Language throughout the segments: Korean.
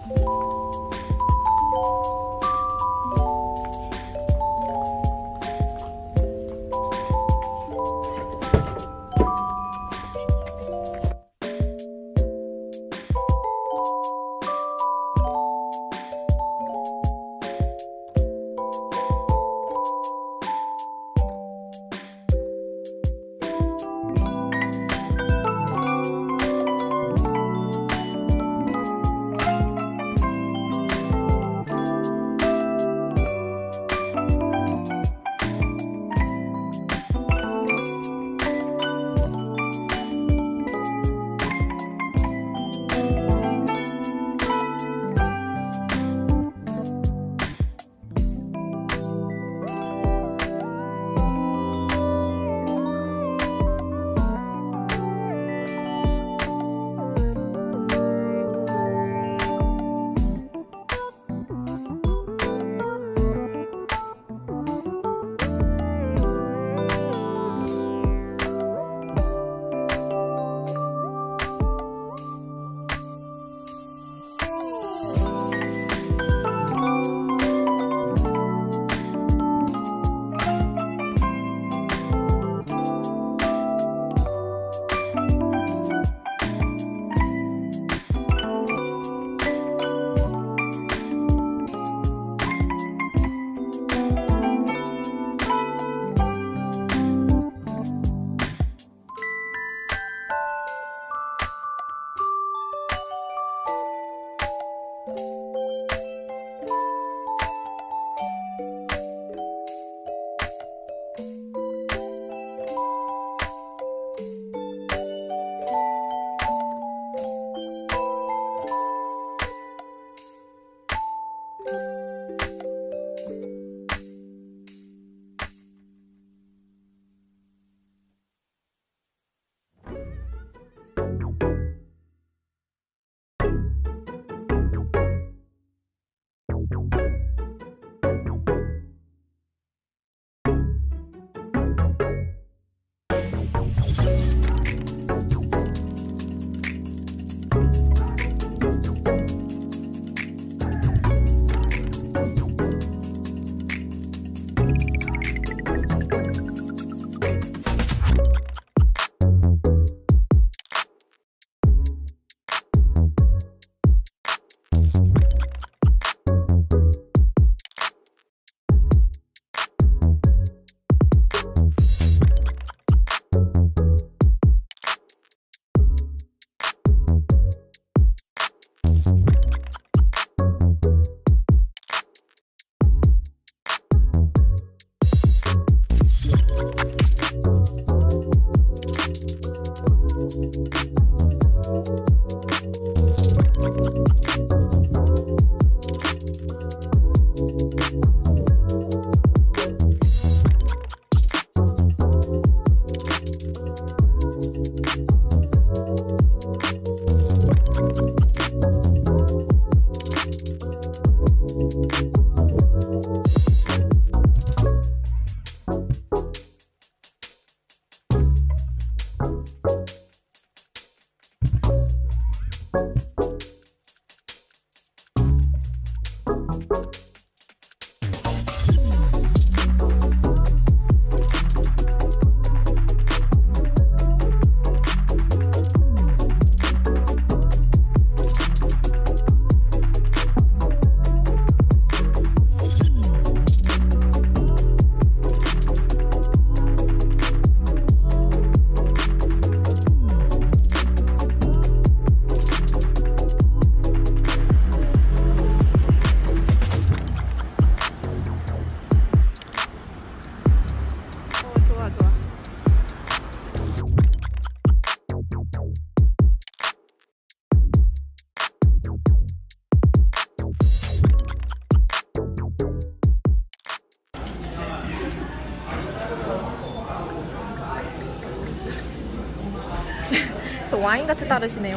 와인같이 따르시네요.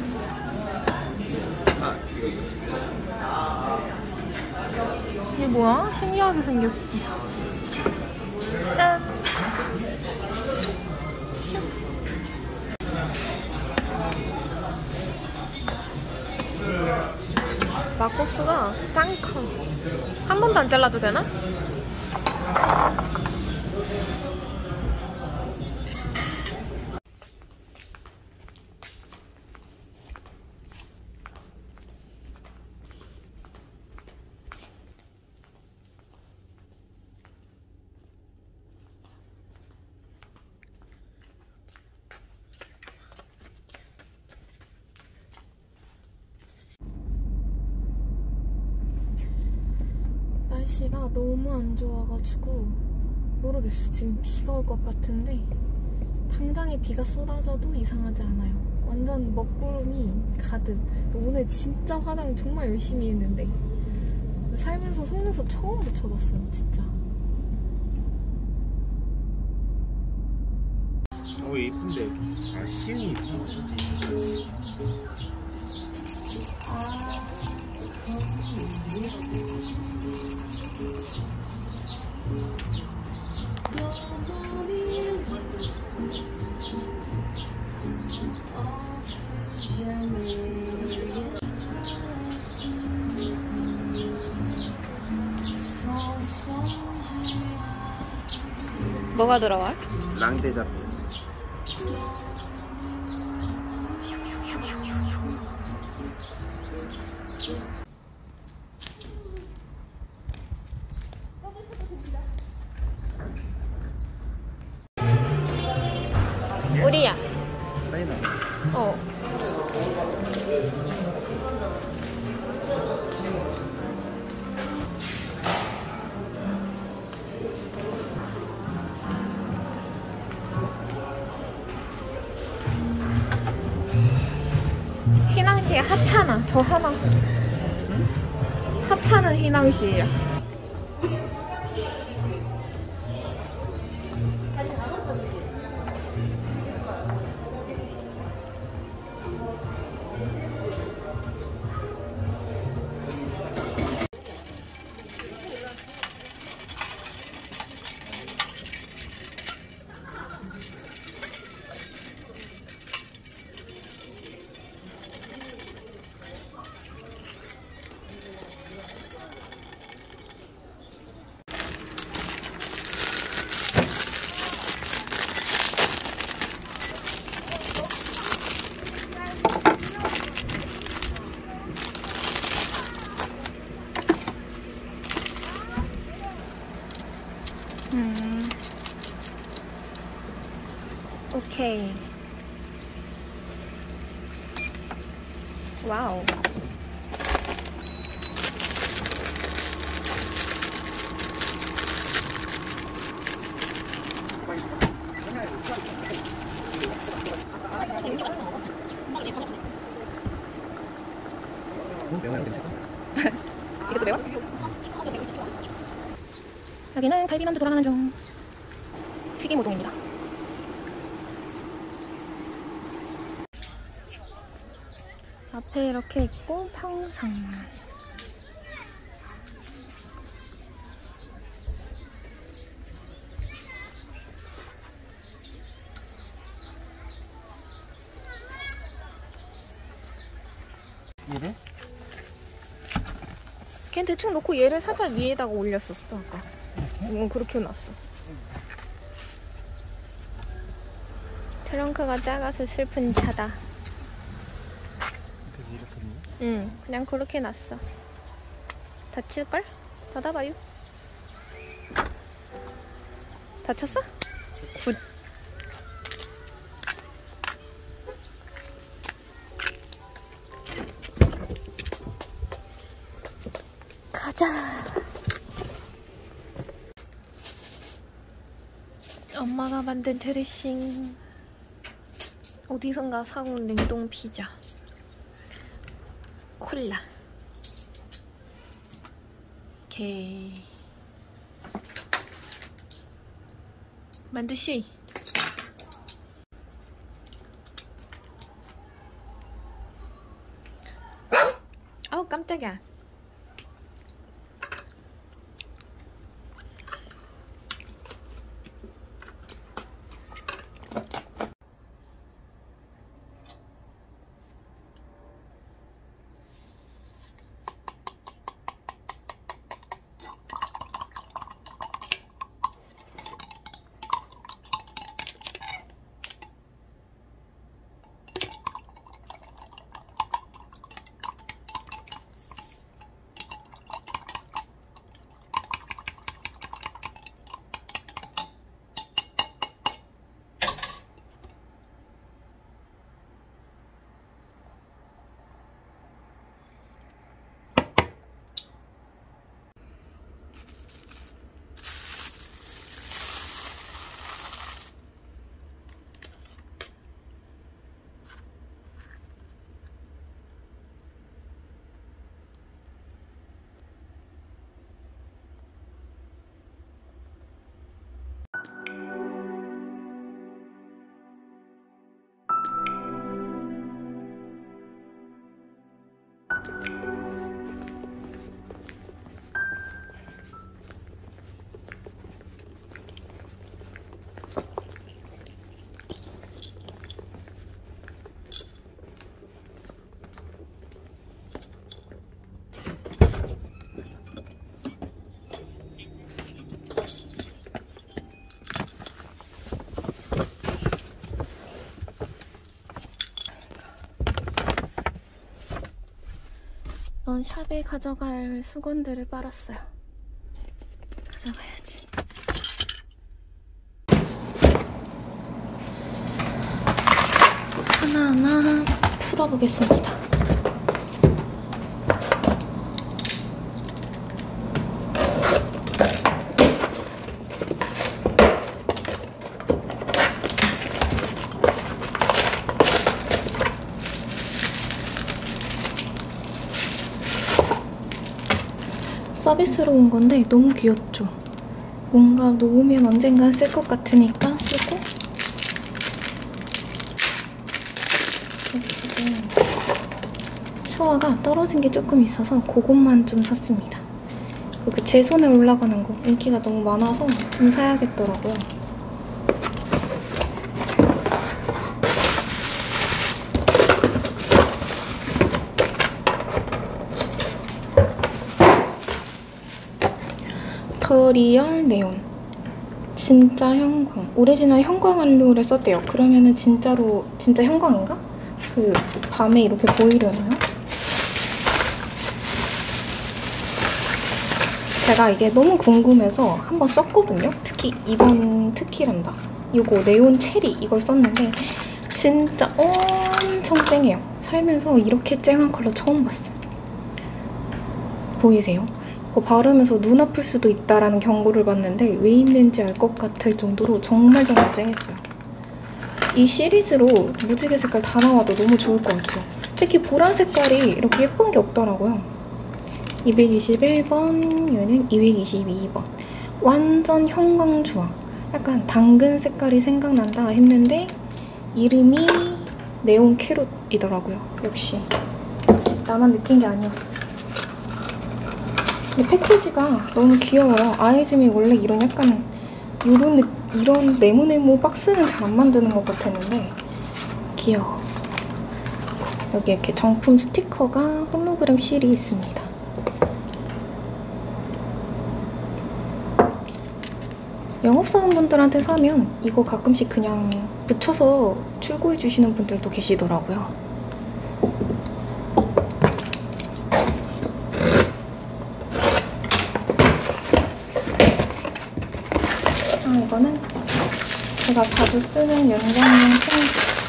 이게 뭐야? 신기하게 생겼어. 짠! 라코스가 짱 커. 한 번도 안 잘라도 되나? 날씨가 너무 안 좋아가지고 모르겠어. 지금 비가 올 것 같은데 당장에 비가 쏟아져도 이상하지 않아요. 완전 먹구름이 가득. 오늘 진짜 화장 정말 열심히 했는데 살면서 속눈썹 처음 붙여봤어요. 진짜. 예쁜데. 아, 시은이 이쁘고 진짜. 뭐가 들어와? 랑데자피. 우리야. 빨리 나와. 어. 휘낭시에 하찮아. 저 하나. 하찮은 휘낭시에요. 오케이. 와우. 매워요, 괜찮아? 이것도 매워? 여기는 갈비만두 돌아가는 중. 튀김 우동입니다. 앞에 이렇게 있고 평상. 얘를? 걔는 대충 놓고 얘를 살짝 위에다가 올렸었어 아까. 이건 그렇게 놨어. 트렁크가 작아서 슬픈 차다. 응, 그냥 그렇게 놨어. 다칠걸? 닫아봐요. 다쳤어? 굿. 가자. 엄마가 만든 드레싱. 어디선가 사온 냉동 피자. 콜라. 오케이. 만두씨. 아우 깜짝이야. 이번 샵에 가져갈 수건들을 빨았어요. 가져가야지. 하나하나 풀어보겠습니다. 서비스로 온 건데 너무 귀엽죠? 뭔가 놓으면 언젠간 쓸 것 같으니까 쓰고, 지금 수화가 떨어진 게 조금 있어서 그것만 좀 샀습니다. 그 제 손에 올라가는 거 인기가 너무 많아서 좀 사야겠더라고요. 더 리얼 네온 진짜 형광, 오리지널 형광 원료를 썼대요. 그러면은 진짜로 진짜 형광인가? 그 밤에 이렇게 보이려나요? 제가 이게 너무 궁금해서 한번 썼거든요. 특히 이번 특히란다. 이거 네온 체리 이걸 썼는데 진짜 엄청 쨍해요. 살면서 이렇게 쨍한 컬러 처음 봤어. 보이세요? 이거 바르면서 눈 아플 수도 있다라는 경고를 받는데 왜 있는지 알 것 같을 정도로 정말 쨍했어요. 이 시리즈로 무지개 색깔 다 나와도 너무 좋을 것 같아요. 특히 보라 색깔이 이렇게 예쁜 게 없더라고요. 221번, 얘는 222번. 완전 형광주황. 약간 당근 색깔이 생각난다 했는데 이름이 네온 캐롯이더라고요. 역시 나만 느낀 게 아니었어. 근데 패키지가 너무 귀여워요. 아이즈미 원래 이런 약간 이런 네모네모 박스는 잘 안 만드는 것 같았는데 귀여워. 여기 이렇게 정품 스티커가 홀로그램 실이 있습니다. 영업사원분들한테 사면 이거 가끔씩 그냥 붙여서 출고해주시는 분들도 계시더라고요. 이거는 제가 자주 쓰는 연장용 편지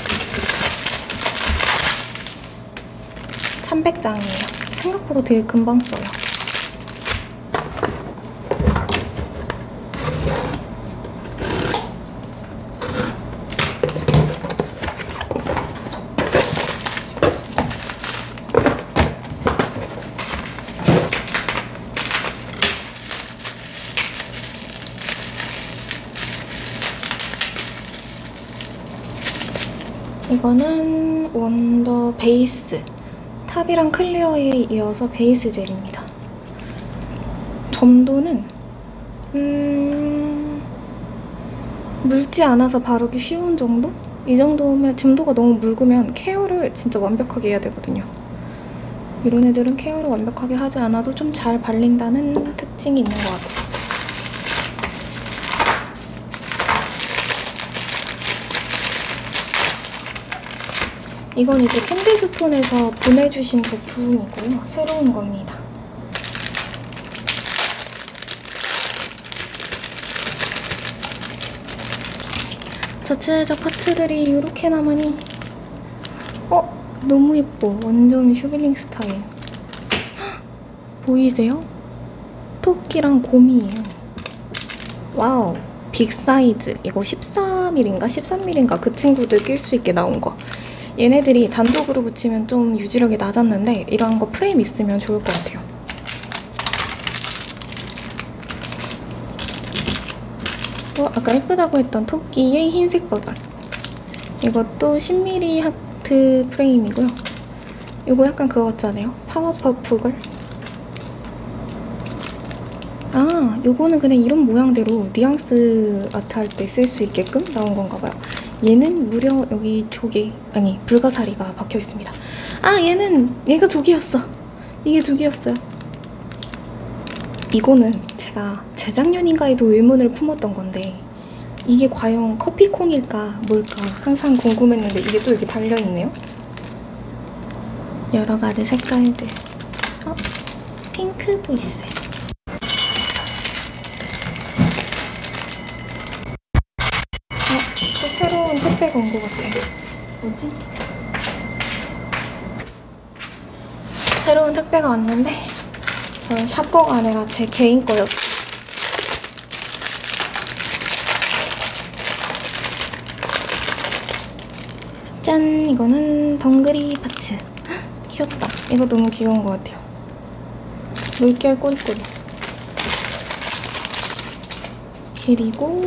300장이에요. 생각보다 되게 금방 써요. 이거는 원더 베이스, 탑이랑 클리어에 이어서 베이스 젤입니다. 점도는 묽지 않아서 바르기 쉬운 정도? 이 정도면, 점도가 너무 묽으면 케어를 진짜 완벽하게 해야 되거든요. 이런 애들은 케어를 완벽하게 하지 않아도 좀 잘 발린다는 특징이 있는 것 같아요. 이건 이제 캔디스톤에서 보내주신 제품이고요. 새로운 겁니다. 자체적 파츠들이 이렇게 남으니 너무 예뻐. 완전 슈블링 스타일. 보이세요? 토끼랑 곰이에요. 와우, 빅 사이즈. 이거 14mm인가 13mm인가 그 친구들 낄 수 있게 나온 거. 얘네들이 단독으로 붙이면 좀 유지력이 낮았는데 이런 거 프레임 있으면 좋을 것 같아요. 또 아까 예쁘다고 했던 토끼의 흰색 버전. 이것도 10mm 하트 프레임이고요. 이거 약간 그거 같잖아요. 파워퍼프 걸. 요거는 그냥 이런 모양대로 뉘앙스 아트 할 때 쓸 수 있게끔 나온 건가 봐요. 얘는 무려 여기 조개, 아니 불가사리가 박혀 있습니다. 얘가 조개였어. 이게 조개였어요. 이거는 제가 재작년인가에도 의문을 품었던 건데 이게 과연 커피콩일까 뭘까 항상 궁금했는데 이게 또 이렇게 달려있네요. 여러가지 색깔들. 핑크도 있어요. 또 새로운 택배가 온 것 같아요. 뭐지? 새로운 택배가 왔는데 저는 샵 거가 아니라 제 개인 거였어요. 짠! 이거는 덩그리 파츠. 헉, 귀엽다. 이거 너무 귀여운 것 같아요. 물결 꼬리꼬리. 그리고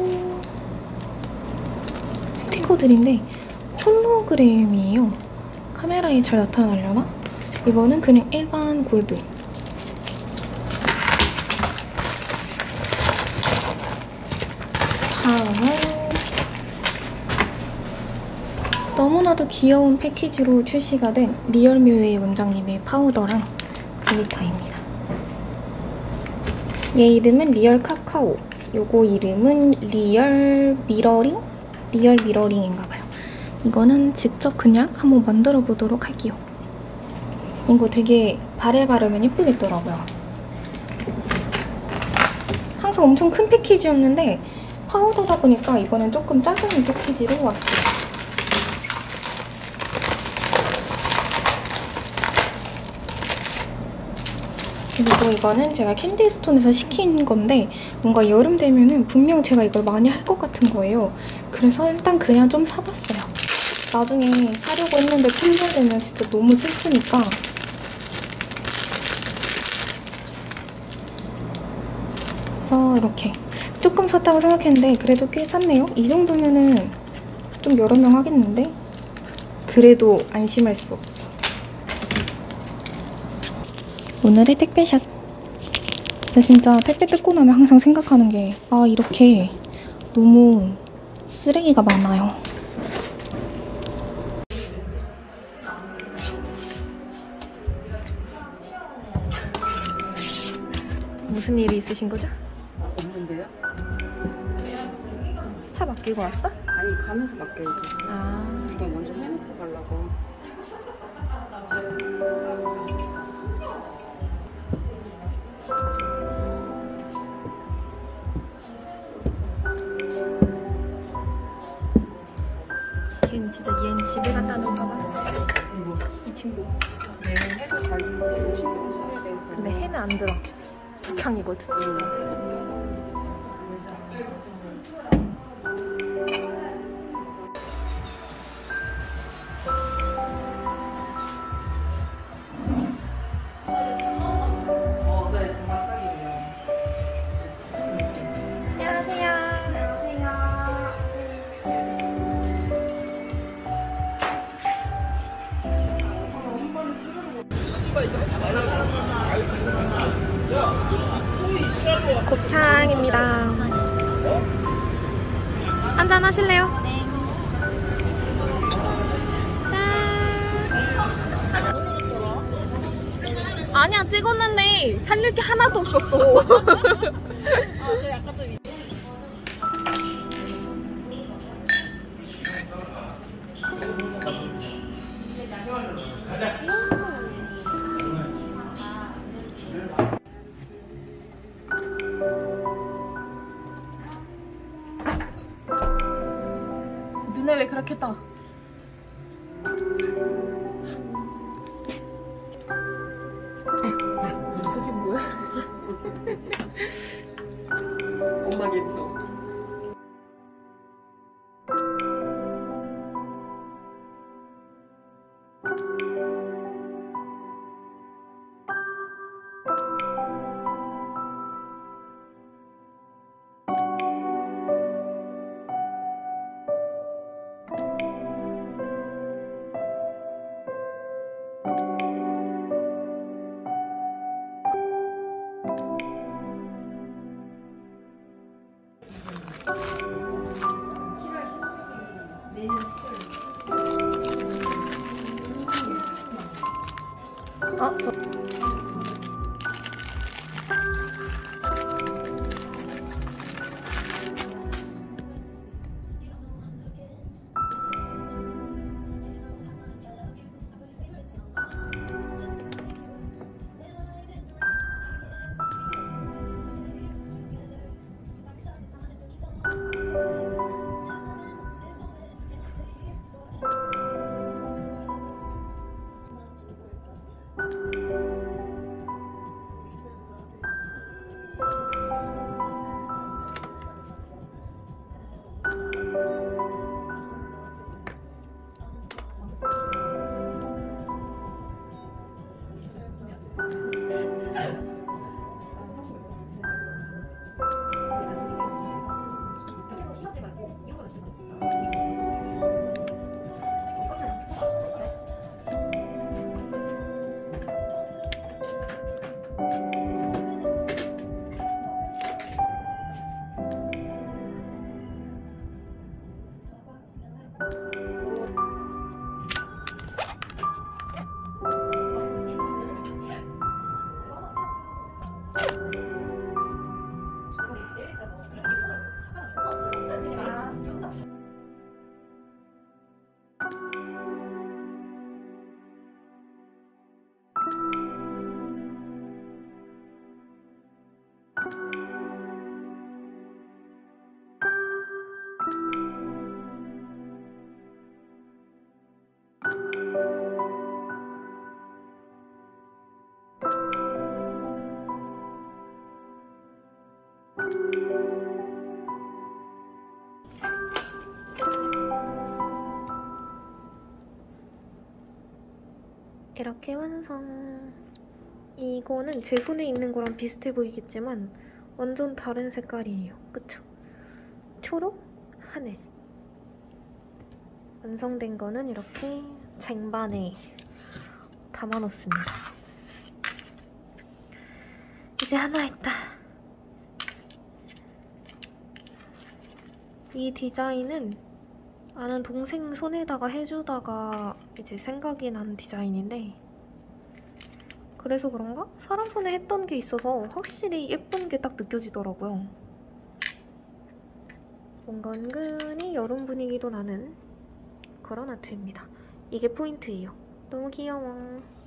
스티커들인데 홀로그램이에요. 카메라에 잘 나타나려나? 이거는 그냥 일반 골드. 다음은 너무나도 귀여운 패키지로 출시가 된 리얼뮤의 원장님의 파우더랑 글리터입니다. 얘 이름은 리얼 카카오. 요거 이름은 리얼 미러링? 리얼 미러링인가봐요. 이거는 직접 그냥 한번 만들어 보도록 할게요. 이거 되게 발에 바르면 예쁘겠더라고요. 항상 엄청 큰 패키지였는데 파우더다 보니까 이번엔 조금 작은 패키지로 왔어요. 그리고 이거는 제가 캔디스톤에서 시킨 건데 뭔가 여름 되면은 분명 제가 이걸 많이 할 것 같은 거예요. 그래서 일단 그냥 좀 사봤어요. 나중에 사려고 했는데 품절되면 진짜 너무 슬프니까. 그래서 이렇게 조금 샀다고 생각했는데 그래도 꽤 샀네요. 이 정도면은 좀 여러 명 하겠는데? 그래도 안심할 수 없어. 오늘의 택배샷. 근데 진짜 택배 뜯고 나면 항상 생각하는 게 이렇게 너무 쓰레기가 많아요. 무슨 일이 있으신 거죠? 없는데요? 차 맡기고 왔어? 아니 가면서 맡겨야지. 이거 먼저 해놓고 가려고. 걔는 진짜 얘는 집에 갖다 놓을까 봐. 누구? 이 친구. 얘는 해도 잘 들고 신경 써야 돼서. 근데 해는 안 들어. 북향이거든. 곱창입니다. 한잔 하실래요? 네. 아니야, 찍었는데 살릴 게 하나도 없었어. 그 약간 좀. 눈에 왜 그렇게 떠? 저게 뭐야? 엄마 감성. 이렇게 완성. 이거는 제 손에 있는 거랑 비슷해 보이겠지만 완전 다른 색깔이에요. 그쵸? 초록, 하늘. 완성된 거는 이렇게 쟁반에 담아놓습니다. 이제 하나 했다. 이 디자인은 아는 동생 손에다가 해주다가 이제 생각이 난 디자인인데, 그래서 그런가? 사람 손에 했던 게 있어서 확실히 예쁜 게 딱 느껴지더라고요. 뭔가 은근히 여름 분위기도 나는 그런 아트입니다. 이게 포인트예요. 너무 귀여워.